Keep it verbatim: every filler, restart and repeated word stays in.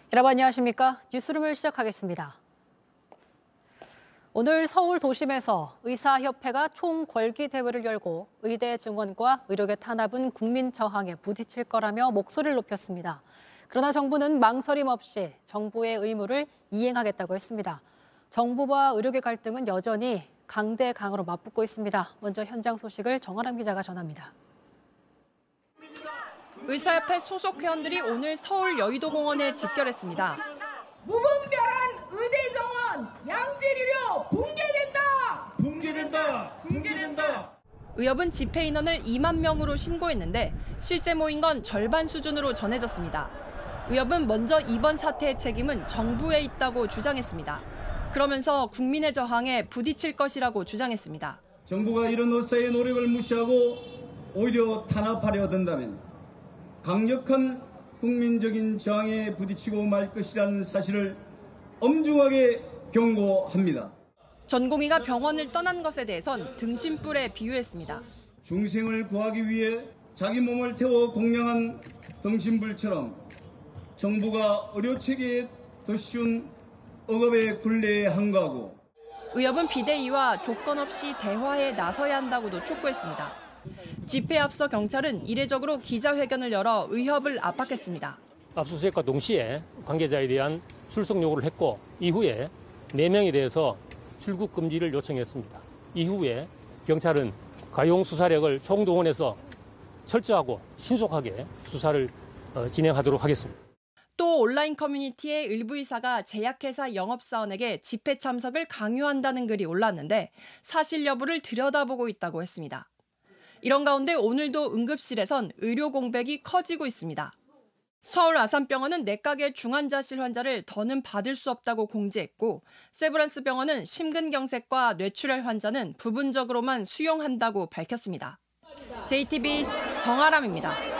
여러분 안녕하십니까? 뉴스룸을 시작하겠습니다. 오늘 서울 도심에서 의사협회가 총궐기 대회를 열고 의대 증원과 의료계 탄압은 국민 저항에 부딪힐 거라며 목소리를 높였습니다. 그러나 정부는 망설임 없이 정부의 의무를 이행하겠다고 했습니다. 정부와 의료계 갈등은 여전히 강대강으로 맞붙고 있습니다. 먼저 현장 소식을 정아람 기자가 전합니다. 의사협회 소속 회원들이 오늘 서울 여의도공원에 집결했습니다. 무분별한 의대 정원, 양질의료 붕괴된다! 붕괴된다! 붕괴된다! 의협은 집회 인원을 이만 명으로 신고했는데 실제 모인 건 절반 수준으로 전해졌습니다. 의협은 먼저 이번 사태의 책임은 정부에 있다고 주장했습니다. 그러면서 국민의 저항에 부딪힐 것이라고 주장했습니다. 정부가 이런 의사의 노력을 무시하고 오히려 탄압하려 든다면 강력한 국민적인 저항에 부딪히고 말 것이라는 사실을 엄중하게 경고합니다. 전공의가 병원을 떠난 것에 대해선 등신불에 비유했습니다. 중생을 구하기 위해 자기 몸을 태워 공양한 등신불처럼 정부가 의료체계에 더 쉬운 억압의 굴레에 항거하고 의협은 비대위와 조건 없이 대화에 나서야 한다고도 촉구했습니다. 집회에 앞서 경찰은 이례적으로 기자회견을 열어 의협을 압박했습니다. 압수수색과 동시에 관계자에 대한 출석 요구를 했고 이후에 네 명에 대해서 출국 금지를 요청했습니다. 이후에 경찰은 가용 수사력을 총동원해서 철저하고 신속하게 수사를 진행하도록 하겠습니다. 또 온라인 커뮤니티의 일부 의사가 제약회사 영업사원에게 집회 참석을 강요한다는 글이 올랐는데 사실 여부를 들여다보고 있다고 했습니다. 이런 가운데 오늘도 응급실에선 의료 공백이 커지고 있습니다. 서울 아산병원은 내과계 중환자실 환자를 더는 받을 수 없다고 공지했고 세브란스 병원은 심근경색과 뇌출혈 환자는 부분적으로만 수용한다고 밝혔습니다. 제이티비 정아람입니다.